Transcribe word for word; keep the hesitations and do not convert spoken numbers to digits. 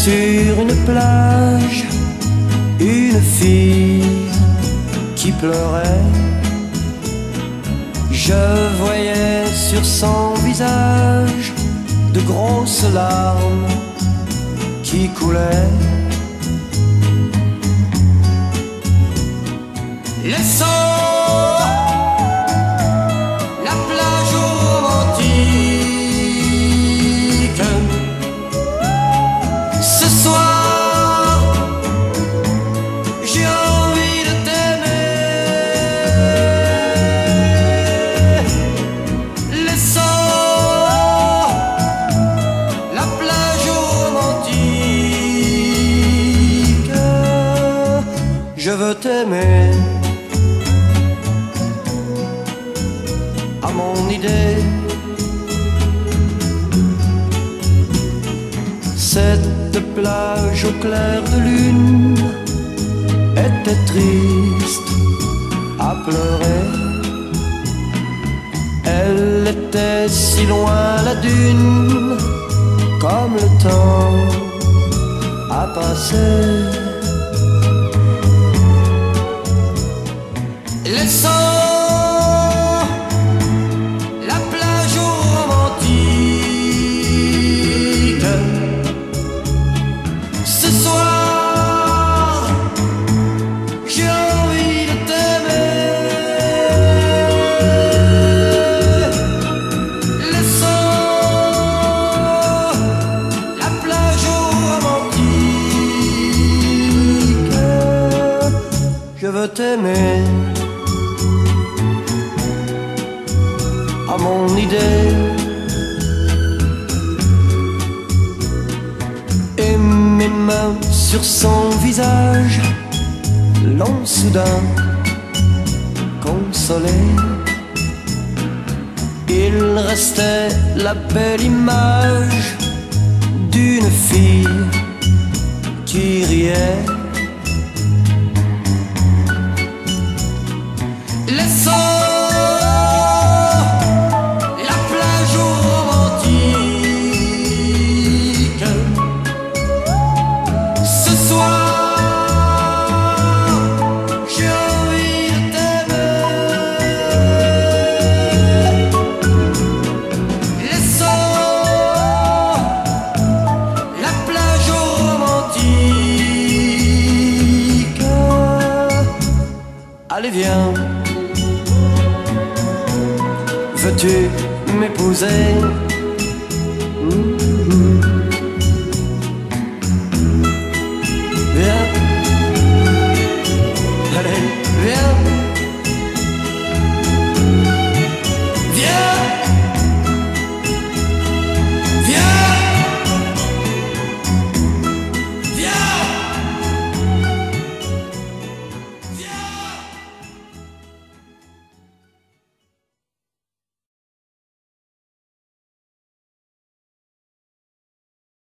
sur une plage, une fille qui pleurait. Je voyais sur son visage de grosses larmes qui coulaient. Laissons la plage romantique ce soir, j'ai envie de t'aimer. Laissons la plage romantique, je veux t'aimer. À mon idée, cette plage au clair de lune était triste à pleurer. Elle était si loin la dune, comme le temps a passé. Laissons je veux t'aimer. À mon idée, et mes mains sur son visage l'ont soudain consolé. Il restait la belle image d'une fille qui riait. Laissons la plage romantique ce soir, j'ai envie de t'aimer. Laissons la plage romantique. Allez viens, veux-tu m'épouser?